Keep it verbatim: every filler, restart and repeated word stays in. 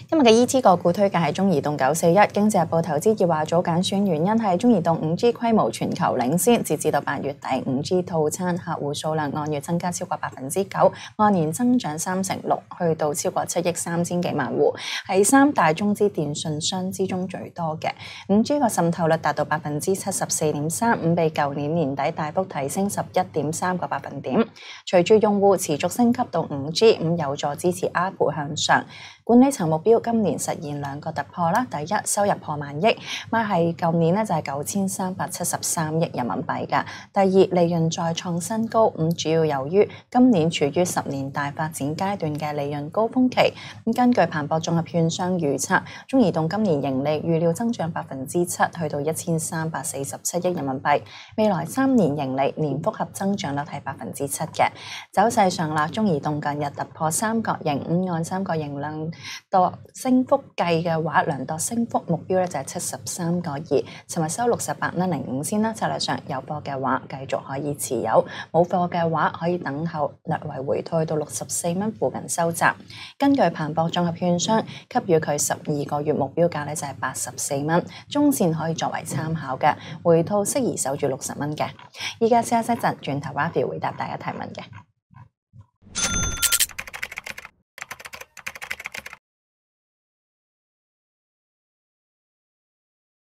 今日嘅 E T 個股推介係中移動九四一，經濟日報投資熱話組揀選原因係中移動五 G 規模全球領先，截至到八月底五 G 套餐客戶數量按月增加超過百分之九，按年增長三成六，去到超過七億三千幾萬戶，係三大中資電信商之中最多嘅。五 G 個滲透率達到百分之七十四點三五，比舊年年底大幅提升十一點三個百分點。隨住用戶持續升級到五 G， 咁有助支持 A R P U 向上。管理層目標今年實現兩個突破啦，第一收入破萬億，咪係舊年咧就係九千三百七十三億人民幣㗎。第二利潤再創新高，咁主要由於今年處於十年大發展階段嘅利潤高峰期。咁根據彭博綜合券商預測，中移動今年盈利預料增長百分之七，去到一千三百四十七億人民幣。未來三年盈利年複合增長率係百分之七嘅。走勢上啦，中移動近日突破三角形，咁按三角形量度升幅計嘅話，量度升幅目標咧就係七十三個二。尋日收六十八蚊零五先啦。策略上有貨嘅話，繼續可以持有；冇貨嘅話，可以等候略為回退到六十四蚊附近收集。根據彭博綜合券商給予佢十二個月目標價咧就係八十四蚊，中線可以作為參考嘅，回吐適宜守住六十蚊嘅。依家先一陣轉頭 Rafi 回答大家提問嘅。